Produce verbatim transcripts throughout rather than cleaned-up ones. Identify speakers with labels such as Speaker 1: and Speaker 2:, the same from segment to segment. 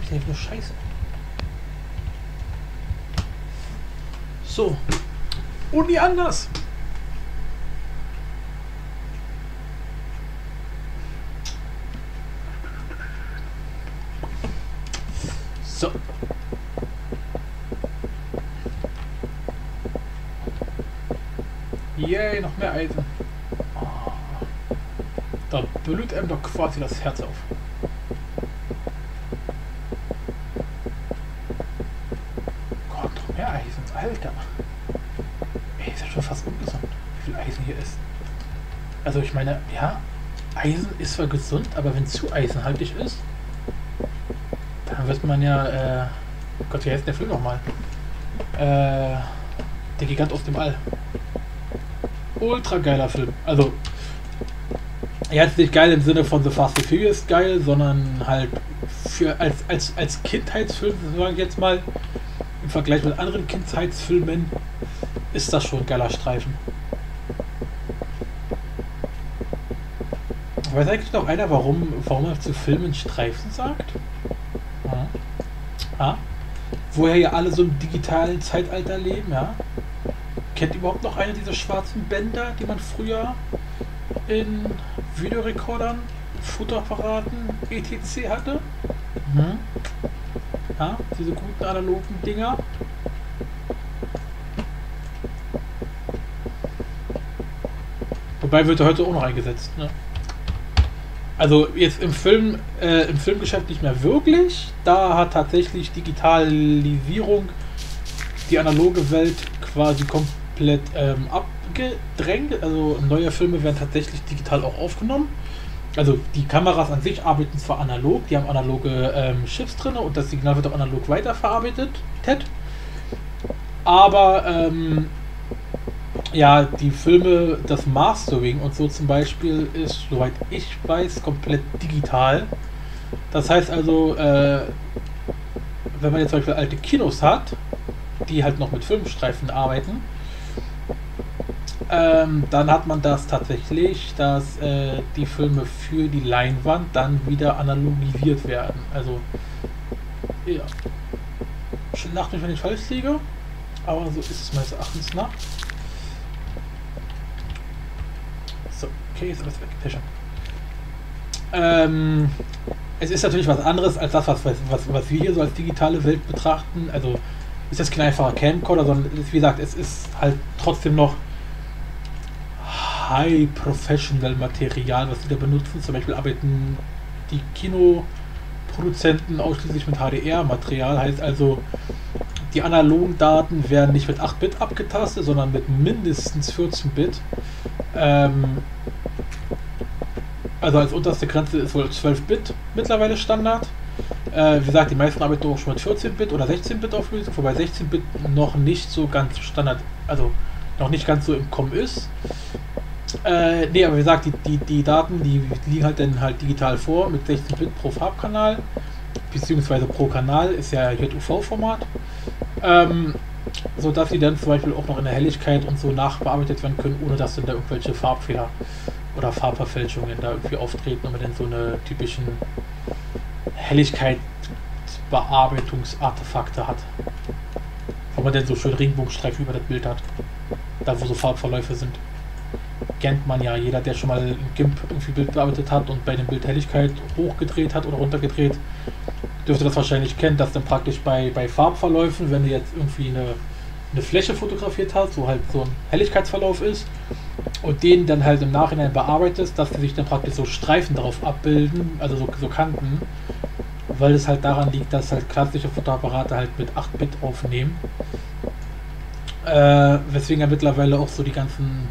Speaker 1: Der nur Scheiße. So. Und nie anders. So. Yay, noch mehr Eisen. Ah. Da blüht einem doch quasi das Herz auf. Gott, noch mehr Eisen. Alter. Ey, ist ja schon fast ungesund, wie viel Eisen hier ist. Also ich meine, ja, Eisen ist zwar gesund, aber wenn zu eisenhaltig ist, dann wird man ja, äh, Gott, wie heißt der Film nochmal? Äh, der Gigant aus dem All. Ultra geiler Film. Also, er ist nicht geil im Sinne von The Fast and Furious geil, sondern halt für als, als, als Kindheitsfilm, sage ich jetzt mal, im Vergleich mit anderen Kindheitsfilmen, ist das schon ein geiler Streifen. Weiß eigentlich noch einer, warum, warum er zu Filmen Streifen sagt? Ja. Ja. Woher ja alle so im digitalen Zeitalter leben, ja? Kennt überhaupt noch einer dieser schwarzen Bänder, die man früher in Videorekordern, Fotoapparaten, et cetera hatte? Mhm. Ja, diese guten analogen Dinger. Wobei wird er heute auch noch eingesetzt, ne? Also jetzt im Film, äh, im Filmgeschäft nicht mehr wirklich. Da hat tatsächlich Digitalisierung die analoge Welt quasi komplett ähm, abgedrängt. Also neue Filme werden tatsächlich digital auch aufgenommen. Also die Kameras an sich arbeiten zwar analog, die haben analoge ähm, Chips drin und das Signal wird auch analog weiterverarbeitet. Ted. Aber ähm, ja, die Filme, das Mastering und so zum Beispiel ist, soweit ich weiß, komplett digital. Das heißt also, äh, wenn man jetzt zum Beispiel alte Kinos hat, die halt noch mit Filmstreifen arbeiten, ähm, dann hat man das tatsächlich, dass äh, die Filme für die Leinwand dann wieder analogisiert werden. Also, ja. Lacht mich, wenn ich falsch liege, aber so ist es meines Erachtens nach. So, okay, ist alles weg. Sehr schön. Ähm, es ist natürlich was anderes als das, was, was, was wir hier so als digitale Welt betrachten. Also ist das kein einfacher Camcorder, sondern ist, wie gesagt, es ist halt trotzdem noch High Professional Material, was sie da benutzen. Zum Beispiel arbeiten die Kinoproduzenten ausschließlich mit H D R-Material. Heißt also, die analogen Daten werden nicht mit acht Bit abgetastet, sondern mit mindestens vierzehn Bit. Ähm, also als unterste Grenze ist wohl zwölf Bit mittlerweile Standard. Äh, wie gesagt, die meisten arbeiten auch schon mit vierzehn Bit oder sechzehn Bit Auflösung, wobei sechzehn Bit noch nicht so ganz Standard, also noch nicht ganz so im Kommen ist. Äh, nee, aber wie gesagt, die, die, die Daten, die liegen halt dann halt digital vor mit sechzehn Bit pro Farbkanal, beziehungsweise pro Kanal ist ja J U V-Format. Ähm, so dass sie dann zum Beispiel auch noch in der Helligkeit und so nachbearbeitet werden können, ohne dass dann da irgendwelche Farbfehler oder Farbverfälschungen da irgendwie auftreten und man dann so eine typischen Helligkeitsbearbeitungsartefakte hat. Wo man dann so schön Regenbogenstreifen über das Bild hat. Da wo so Farbverläufe sind. Kennt man ja, jeder der schon mal ein GIMP irgendwie Bild bearbeitet hat und bei dem Bild Helligkeit hochgedreht hat oder runtergedreht, dürfte das wahrscheinlich kennen, dass dann praktisch bei, bei Farbverläufen, wenn du jetzt irgendwie eine, eine Fläche fotografiert hast, wo halt so ein Helligkeitsverlauf ist und den dann halt im Nachhinein bearbeitest, dass sich dann praktisch so Streifen darauf abbilden, also so, so Kanten, weil es halt daran liegt, dass halt klassische Fotoapparate halt mit acht Bit aufnehmen. Äh, weswegen ja mittlerweile auch so die ganzen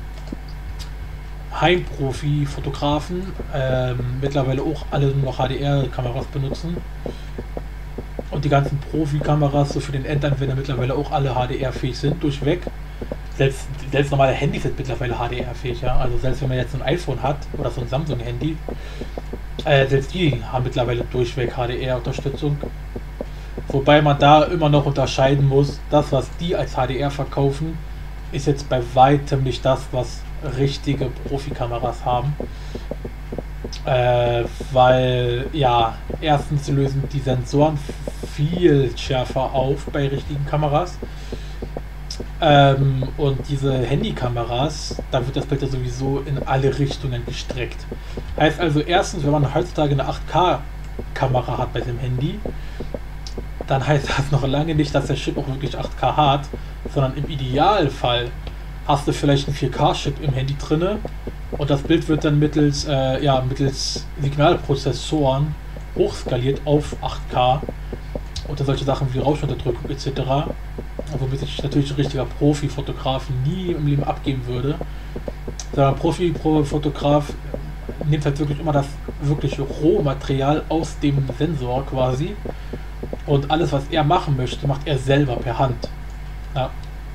Speaker 1: Heimprofi-Fotografen ähm, mittlerweile auch alle nur noch H D R-Kameras benutzen. Und die ganzen Profi-Kameras so für den Endanwender mittlerweile auch alle H D R-fähig sind, durchweg. Selbst, selbst normale Handys sind mittlerweile H D R-fähig, ja. Also selbst wenn man jetzt ein iPhone hat oder so ein Samsung-Handy, äh, selbst die haben mittlerweile durchweg H D R-Unterstützung. Wobei man da immer noch unterscheiden muss, das was die als H D R verkaufen, ist jetzt bei weitem nicht das, was richtige Profikameras haben. Äh, weil, ja, erstens lösen die Sensoren viel schärfer auf bei richtigen Kameras. Ähm, und diese Handykameras, da wird das Bild ja sowieso in alle Richtungen gestreckt. Heißt also, erstens, wenn man heutzutage eine acht K-Kamera hat bei dem Handy, dann heißt das noch lange nicht, dass der Chip auch wirklich acht K hat, sondern im Idealfall hast du vielleicht einen vier K-Chip im Handy drinne und das Bild wird dann mittels, äh, ja, mittels Signalprozessoren hochskaliert auf acht K unter solche Sachen wie Rauschunterdrückung et cetera. Womit sich natürlich ein richtiger Profi-Fotograf nie im Leben abgeben würde. Der Profi-Fotograf nimmt halt wirklich immer das wirkliche Rohmaterial aus dem Sensor quasi. Und alles, was er machen möchte, macht er selber per Hand. Ja.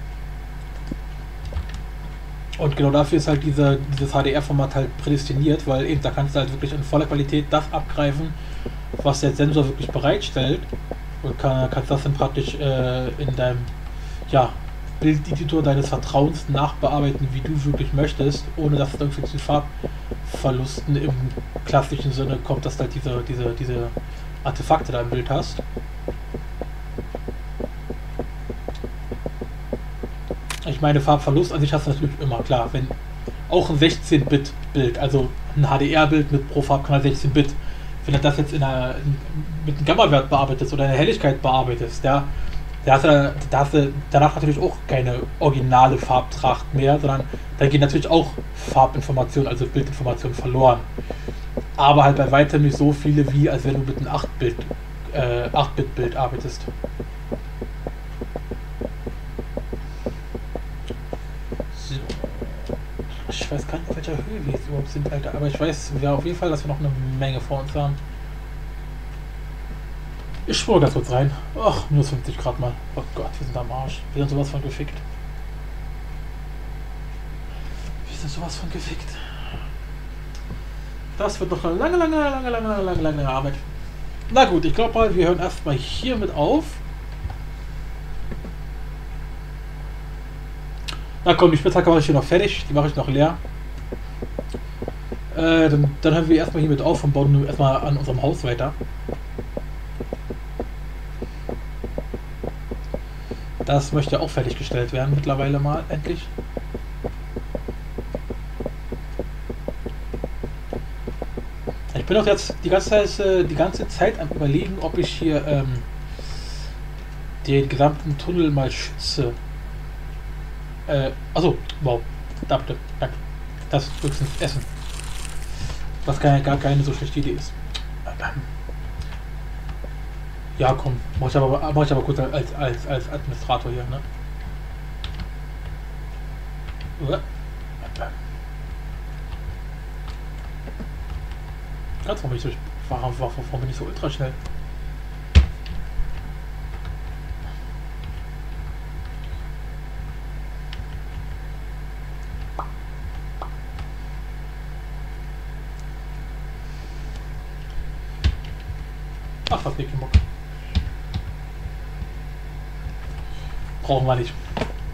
Speaker 1: Und genau dafür ist halt diese, dieses H D R-Format halt prädestiniert, weil eben da kannst du halt wirklich in voller Qualität das abgreifen, was der Sensor wirklich bereitstellt. Und kann, kannst das dann praktisch äh, in deinem, ja, Bildeditor deines Vertrauens nachbearbeiten, wie du wirklich möchtest, ohne dass es irgendwie zu Farbverlusten im klassischen Sinne kommt, dass du halt diese, diese, diese Artefakte da im Bild hast. Ich meine, Farbverlust an sich hast du natürlich immer, klar, wenn auch ein sechzehn Bit Bild, also ein H D R-Bild mit pro Farbkanal sechzehn Bit, wenn du das jetzt in einer, in, mit einem Gamma-Wert bearbeitest oder eine Helligkeit bearbeitest, ja, da hast, du, da hast du danach natürlich auch keine originale Farbtracht mehr, sondern da gehen natürlich auch Farbinformationen, also Bildinformationen verloren. Aber halt bei weitem nicht so viele, wie als wenn du mit einem acht Bit äh, acht Bit Bild arbeitest. So. Ich weiß gar nicht, auf welcher Höhe wir jetzt überhaupt sind, Alter, aber ich weiß ja auf jeden Fall, dass wir noch eine Menge vor uns haben. Ich schwöre ganz kurz rein. Ach, minus fünfzig Grad mal. Oh Gott, wir sind am Arsch. Wir sind sowas von gefickt. Wir sind sowas von gefickt. Das wird noch eine lange, lange, lange, lange, lange, lange, lange Arbeit. Na gut, ich glaube mal, wir hören erstmal hiermit auf. Na komm, die Spitzhacke mache ich hier noch fertig. Die mache ich noch leer. Äh, dann, dann hören wir erstmal hiermit auf und bauen erstmal an unserem Haus weiter. Das möchte auch fertiggestellt werden mittlerweile mal, endlich. Ich bin auch jetzt die ganze Zeit, die ganze Zeit am Überlegen, ob ich hier ähm, den gesamten Tunnel mal schütze. Äh, also, wow, da bitte, danke. Das ist höchstens Essen. Was keine, gar keine so schlechte Idee ist. Ja, komm, mach ich aber, mach ich aber kurz als, als, als Administrator hier, ne? Ganz, warum bin ich so, warum, warum, warum bin ich so ultra schnell? Ach, was nicht gemacht. Brauchen wir nicht.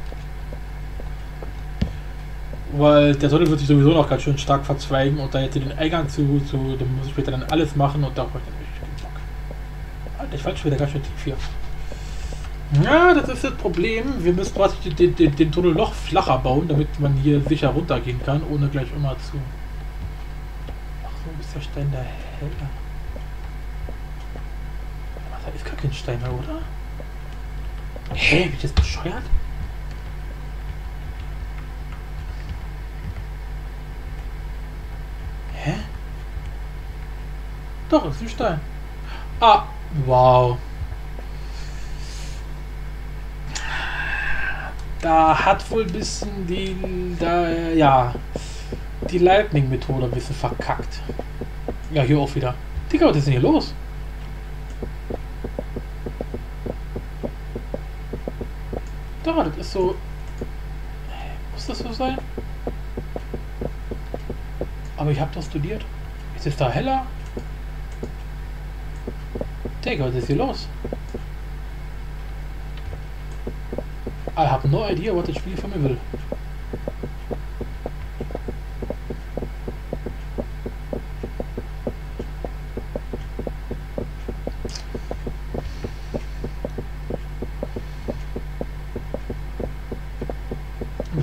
Speaker 1: Weil der Tunnel wird sich sowieso noch ganz schön stark verzweigen und da jetzt den Eingang zu, zu dem muss ich später dann alles machen und da brauche ich dann richtig keinen Bock. Alter, ich fall schon wieder ganz schön tief hier. Ja, das ist das Problem. Wir müssen praktisch den, den, den Tunnel noch flacher bauen, damit man hier sicher runtergehen kann, ohne gleich immer zu... Ach so, ist der Stein da heller. Da ist gar kein Stein mehr, oder? Hä, bin ich jetzt bescheuert? Hä? Doch, ist ein Stein. Ah, wow. Da hat wohl ein bisschen die, da, ja, die Lightning-Methode ein bisschen verkackt. Ja, hier auch wieder. Digga, was ist denn hier los? Da, das ist so... Muss das so sein? Aber ich habe das studiert. Ist es da heller? Digga, was ist hier los? I have no idea, what das Spiel von mir will.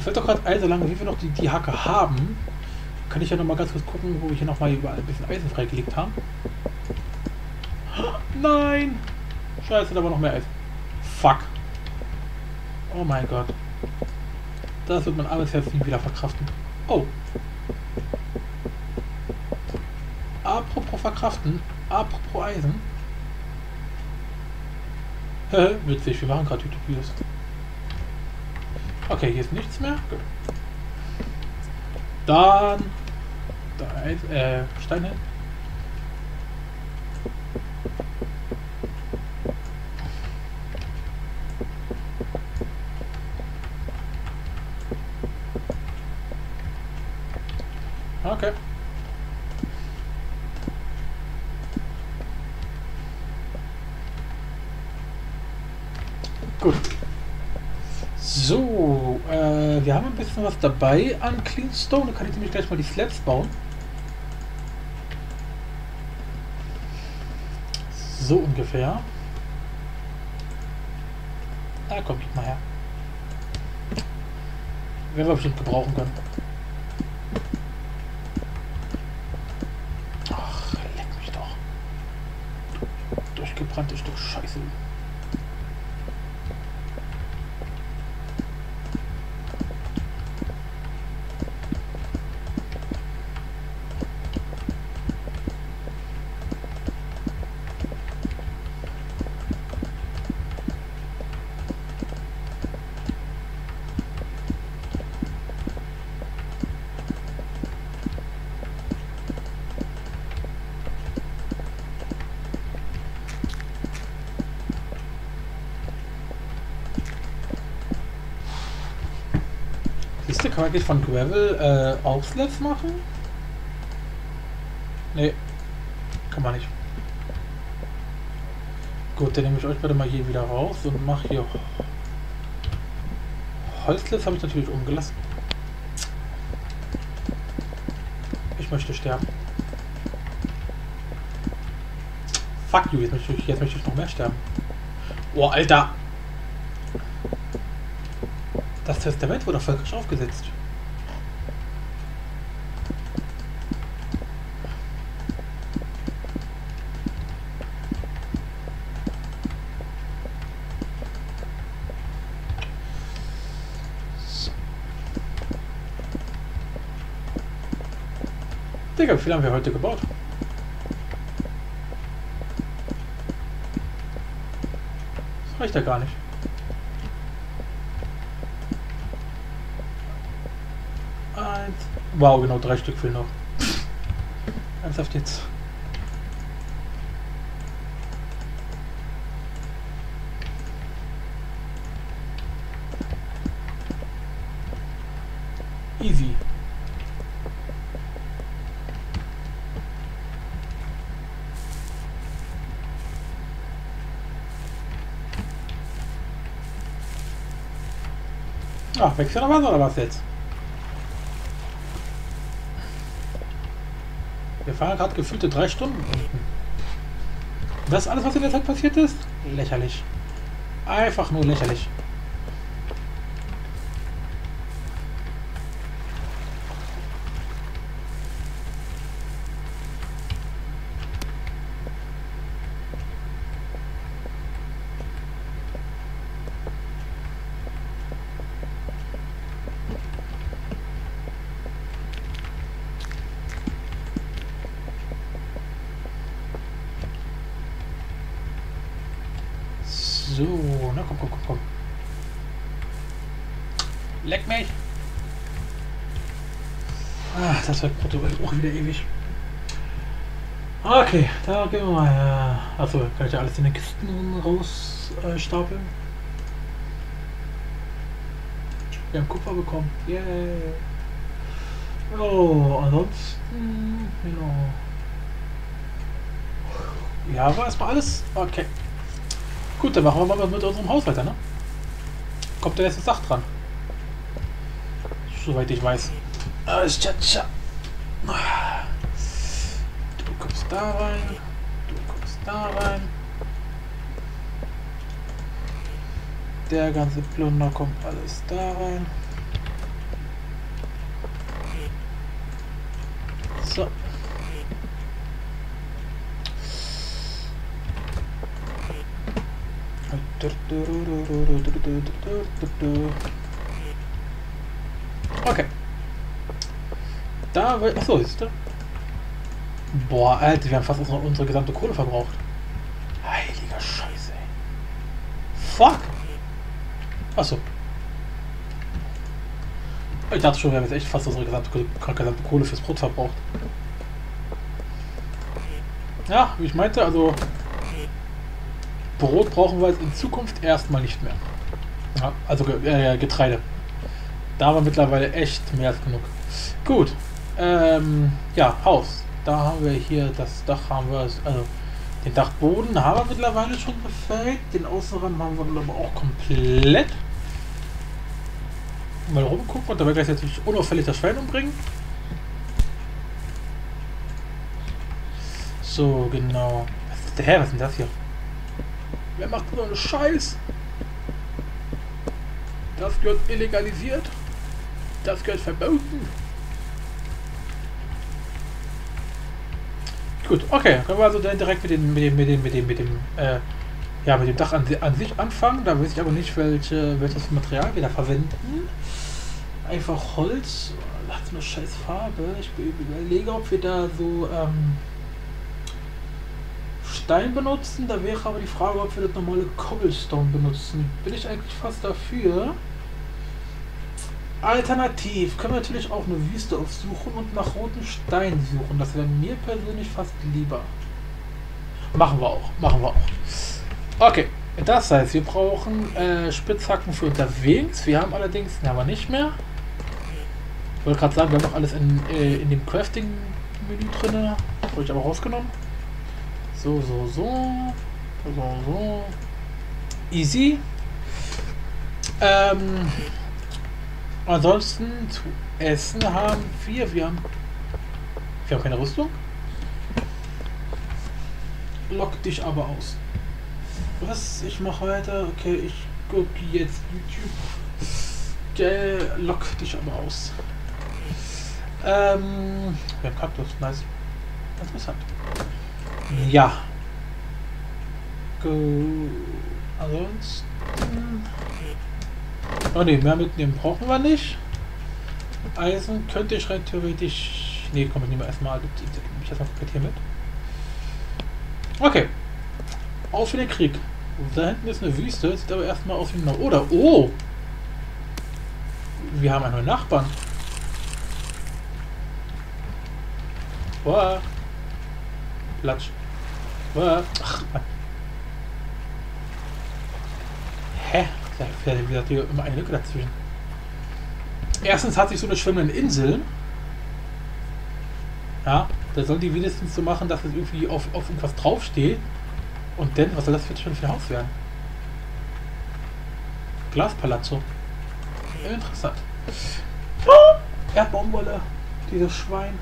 Speaker 1: fällt doch gerade ein, solange wie wir noch die, die Hacke haben, kann ich ja noch mal ganz kurz gucken, wo wir hier noch mal überall ein bisschen Eisen freigelegt haben. Nein! Scheiße, da war noch mehr Eisen. Fuck. Oh mein Gott. Das wird mein Arbeitsherz nie wieder verkraften. Oh. Apropos verkraften, apropos Eisen. Witzig, wir machen gerade YouTube-Videos. Okay, hier ist nichts mehr. Gut. Dann da Eis, äh, Stein hin. Okay. Gut. So, äh, wir haben ein bisschen was dabei an Clean Stone. Da kann ich nämlich gleich mal die Slabs bauen. So ungefähr. Ah, komm, gib mal her. Werden wir bestimmt gebrauchen können. Ach, leck mich doch. Durchgebrannte Stück Scheiße. Kann man eigentlich von Gravel äh, auch Slabs machen? Nee, kann man nicht. Gut, dann nehme ich euch bitte mal hier wieder raus und mache hier Holzslabs, habe ich natürlich umgelassen. Ich möchte sterben. Fuck you, jetzt möchte ich, jetzt möchte ich noch mehr sterben. Oh, Alter! Das Testament wurde erfolgreich aufgesetzt. So. Digga, wie viel haben wir heute gebaut? Das reicht ja gar nicht. Wow, genau, drei Stück fehlen noch. Ernsthaft jetzt. Easy. Ach, wechseln noch was oder was jetzt? Wir fahren gerade gefühlte drei Stunden. Das ist alles, was in der Zeit passiert ist? Lächerlich. Einfach nur lächerlich. So, na komm, komm, komm, komm. Leck mich! Ah, das wird auch wieder ewig. Okay, da gehen wir mal. Achso, kann ich ja alles in den Kisten raus äh, stapeln. Wir haben Kupfer bekommen. Yeah. Oh, ansonsten. Genau. Ja, war erstmal alles. Okay. Gut, dann machen wir mal mit unserem Haus weiter, ne? Kommt der letzte Sach dran. Soweit ich weiß. Alles tja, tja. Du kommst da rein. Du kommst da rein. Der ganze Plunder kommt alles da rein. So. Okay. Da will. Achso, siehst du? Boah, Alter, wir haben fast unsere, unsere gesamte Kohle verbraucht. Heiliger Scheiße, ey. Fuck! Achso. Ich dachte schon, wir haben jetzt echt fast unsere gesamte, gesamte Kohle fürs Brot verbraucht. Ja, wie ich meinte, also Brot brauchen wir jetzt in Zukunft erstmal nicht mehr. Ja, also äh, Getreide. Da haben wir mittlerweile echt mehr als genug. Gut. Ähm, ja, Haus. Da haben wir hier das Dach, haben wir, also den Dachboden haben wir mittlerweile schon befällt. Den Außenraum haben wir aber auch komplett. Mal rumgucken und dabei gleich natürlich unauffällig das Schwein umbringen. So, genau. Was ist der Herr? Was ist denn das hier? Wer macht so einen Scheiß? Das gehört illegalisiert. Das gehört verboten. Gut, okay, können wir also dann direkt mit dem, mit dem, mit dem, mit dem, mit dem, äh, ja, mit dem Dach an, an sich anfangen. Da weiß ich aber nicht, welche, welches Material wir da verwenden. Einfach Holz. Hat eine scheiß Farbe. Ich überlege, ob wir da so ähm, Stein benutzen. Da wäre aber die Frage, ob wir das normale Cobblestone benutzen. Bin ich eigentlich fast dafür. Alternativ können wir natürlich auch eine Wüste aufsuchen und nach roten Stein suchen. Das wäre mir persönlich fast lieber. Machen wir auch. Machen wir auch. Okay. Das heißt, wir brauchen äh, Spitzhacken für unterwegs. Wir haben allerdings, ne, haben wir nicht mehr. Ich wollte gerade sagen, wir haben noch alles in, äh, in dem Crafting-Menü drin. Habe ich aber rausgenommen. So, so, so. So, so. Easy. Ähm, ansonsten zu essen haben wir. Wir haben, wir haben keine Rüstung. Lock dich aber aus. Was? Ich mache weiter. Okay, ich gucke jetzt YouTube. Der lock dich aber aus. Ähm, wir haben Kaktus, nice. Interessant. Ja. Go. Ansonsten. Oh ne, mehr mitnehmen brauchen wir nicht. Eisen könnte ich rein theoretisch. Ne, komm, ich nehme erstmal. Ich erstmal komplett hier mit. Okay. Auf für den Krieg. Da hinten ist eine Wüste, sieht aber erstmal aus wie eine. Oder. Oh! Wir haben einen neuen Nachbarn. Boah. Platsch. Boah. Ach, Mann. Hä? Da fährt wieder hier immer eine Lücke dazwischen. Erstens hat sich so eine schwimmende Insel. Ja, da sollen die wenigstens so machen, dass es irgendwie auf, auf irgendwas draufsteht. Und denn, was soll das jetzt schon für ein Haus werden? Glaspalazzo. Ja, interessant. Oh, Erdbaumwolle. Dieses Schwein.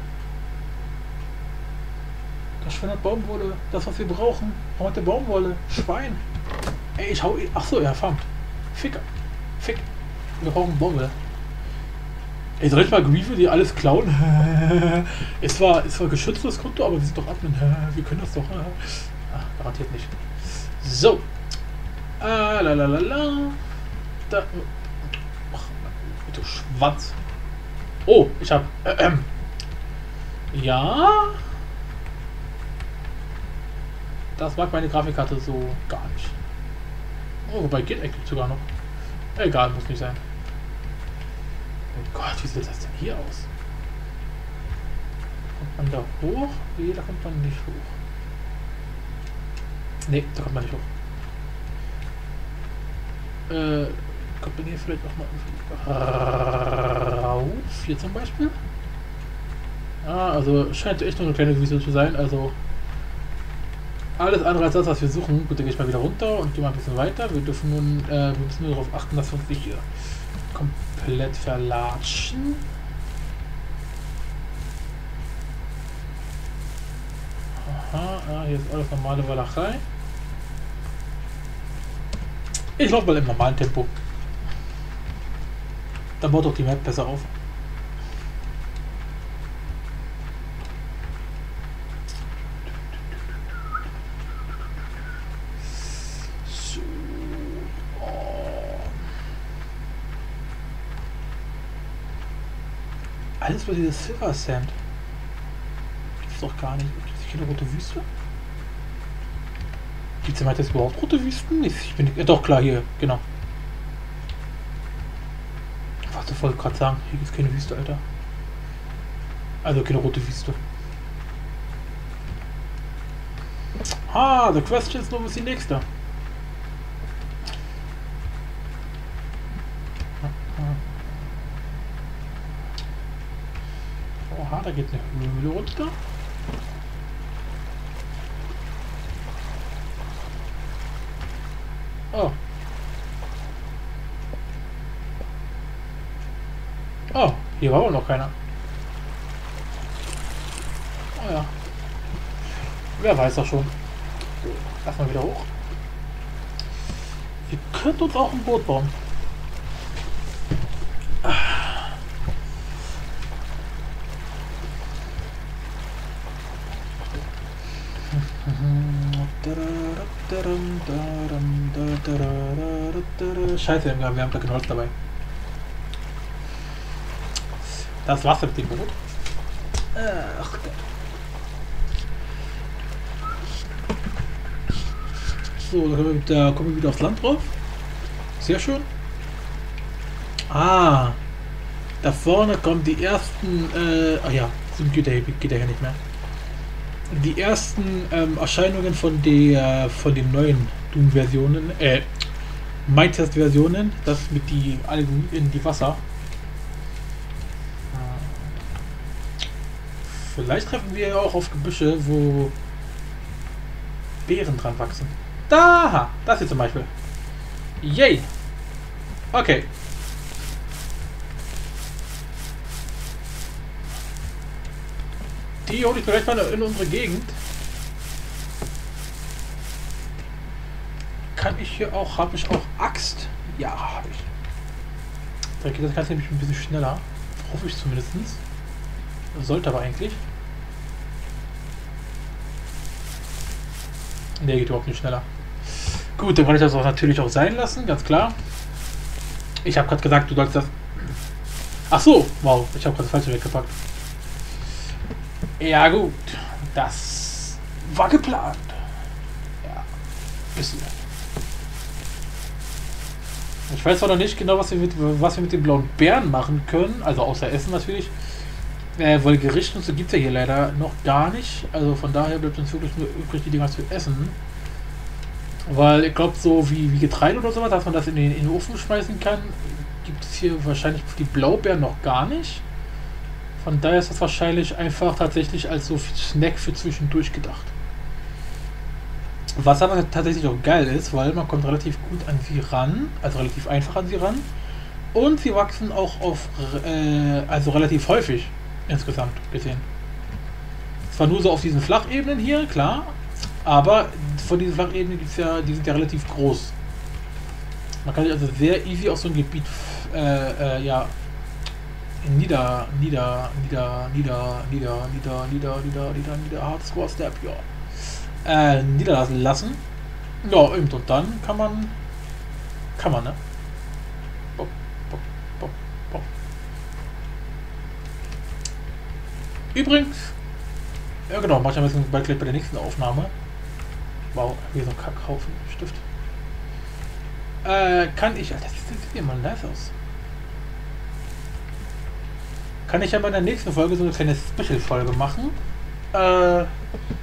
Speaker 1: Das Schwein hat Baumwolle. Das, was wir brauchen. Warum hat der Baumwolle? Schwein. Ey, ich hau. Achso, er farmt. Ficker. Fick. Wir brauchen Baumwolle. Ey, soll ich mal Griefe, die alles klauen? es war, es war geschütztes Konto, aber wir sind doch Admin. Wir können das doch. Ach, garantiert nicht. So. Ah, la la la la. Da. Ach, du Schwanz. Oh, ich hab. Äh, ähm. Ja. Das mag meine Grafikkarte so gar nicht. Oh, wobei geht eigentlich sogar noch. Egal, muss nicht sein. Oh Gott, wie sieht das denn hier aus? Kommt man da hoch? Nee, da kommt man nicht hoch. Nee, da kommt man nicht hoch. Äh, kommt man hier vielleicht auch mal rauf? Hier zum Beispiel? Ah, also scheint echt nur eine kleine Wüste zu sein, also alles andere als das, was wir suchen. Gut, dann gehe ich mal wieder runter und gehe mal ein bisschen weiter. Wir dürfen nun, äh, wir müssen nur darauf achten, dass wir uns nicht hier komplett verlatschen. Aha, ah, hier ist alles normale Walachei. Ich laufe mal im normalen Tempo. Dann baut doch die Map besser auf. Alles über dieses Silver Sand. Gibt's doch gar nicht. Gibt es hier eine rote Wüste? Gibt es jetzt überhaupt rote Wüsten? Ich bin ja, doch klar hier, genau. Was ich wollte gerade sagen, hier gibt es keine Wüste, Alter. Also keine rote Wüste. Ah, the question is nur, was ist die nächste? Oha, da geht eine Höhle runter. Oh. Oh, hier war auch noch keiner. Oh ja. Wer weiß das schon. Lass mal wieder hoch. Wir könnten uns auch ein Boot bauen. Scheiße, wir haben, wir haben da kein Holz dabei. Das war's mit dem Boot. Ach, so, da kommen, wir, da kommen wir wieder aufs Land drauf. Sehr schön. Ah, da vorne kommen die ersten, äh, ach ja, zum geht der, geht der ja nicht mehr. Die ersten ähm, Erscheinungen von der, von den neuen Doom-Versionen, äh, Minecraft-Versionen, das mit die Algen in die Wasser. Vielleicht treffen wir ja auch auf Gebüsche, wo Beeren dran wachsen. Da! Das hier zum Beispiel. Yay! Okay. Die hole ich vielleicht mal in unsere Gegend. Kann ich hier auch, habe ich auch Axt? Ja, habe ich. Da geht das Ganze nämlich ein bisschen schneller. Hoffe ich zumindest. Sollte aber eigentlich. Ne, geht überhaupt nicht schneller. Gut, dann kann ich das auch natürlich auch sein lassen, ganz klar. Ich habe gerade gesagt, du sollst das... Ach so, wow, ich habe gerade das falsche weggepackt. Ja gut, das war geplant. Ja, bisschen. Ich weiß zwar noch nicht genau, was wir mit, was wir mit den blauen Bären machen können, also außer Essen natürlich. Äh, weil Gerichte und so gibt es ja hier leider noch gar nicht. Also von daher bleibt uns wirklich nur übrig, die Dinger zu essen. Weil ich glaube, so wie, wie Getreide oder sowas, dass man das in den, in den Ofen schmeißen kann, gibt es hier wahrscheinlich für die Blaubeeren noch gar nicht. Von daher ist das wahrscheinlich einfach tatsächlich als so Snack für zwischendurch gedacht. Was aber tatsächlich auch geil ist, weil man kommt relativ gut an sie ran, also relativ einfach an sie ran. Und sie wachsen auch auf, äh, also relativ häufig. Insgesamt gesehen. Zwar nur so auf diesen Flachebenen hier, klar, aber von diesen Flachebenen gibt es ja, die sind ja relativ groß. Man kann sich also sehr easy auf so ein Gebiet äh, äh, ja nieder, nieder, nieder, nieder, nieder, nieder, nieder, nieder, nieder, nieder, Hard Score Step, ja. Äh, niederlassen lassen. Ja, eben, und dann kann man, kann man, ne? Bop, bop, bop, bop. Übrigens, ja genau, mach ich ein bisschen bald gleich bei der nächsten Aufnahme. Wow, hier so ein Kackhaufen Stift. Äh, kann ich, Alter, das sieht immer nice aus. Kann ich ja bei der nächsten Folge so eine kleine Special-Folge machen. Äh, nice.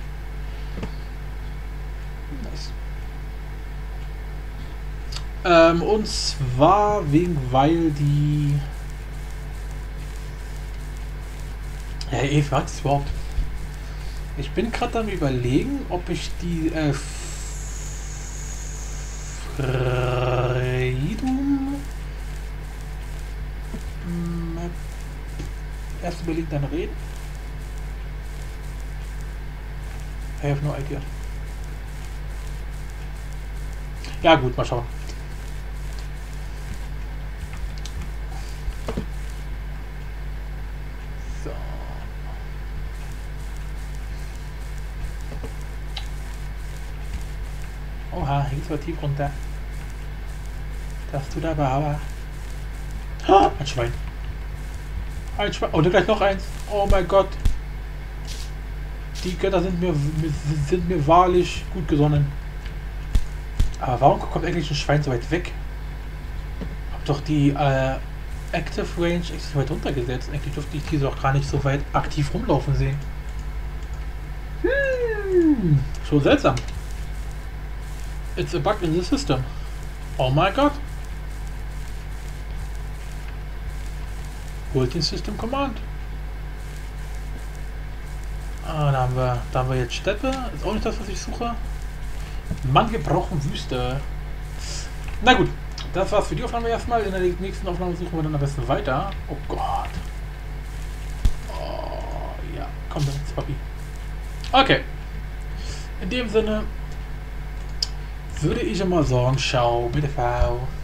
Speaker 1: Ähm, und zwar wegen, weil die... Ja, ey, was ist überhaupt? Ich bin gerade am Überlegen, ob ich die äh, Freedom Map erst überlegen, dann reden. I have no idea. Ja gut, mal schauen. So. Oha, hier geht's mal tief runter. Das tut aber aber. Ah, ein Schwein. Ein Schwein. Oh, da gleich noch eins. Oh mein Gott. Die Götter sind mir, sind mir wahrlich gut gesonnen. Aber warum kommt eigentlich ein Schwein so weit weg? Hab doch die äh, Active Range extra weit runtergesetzt. Eigentlich dürfte ich diese auch gar nicht so weit aktiv rumlaufen sehen. Hm, schon seltsam. It's a bug in the system. Oh mein Gott. Holt den System Command. Ah, da haben wir, da haben wir jetzt Steppe. Ist auch nicht das, was ich suche. Mann, wir brauchen Wüste. Na gut, das war's für die Aufnahme erstmal. In der nächsten Aufnahme suchen wir dann am besten weiter. Oh Gott. Oh, ja. Komm dann ins Papi. Okay. In dem Sinne würde ich immer sagen, ciao, bitte, ciao.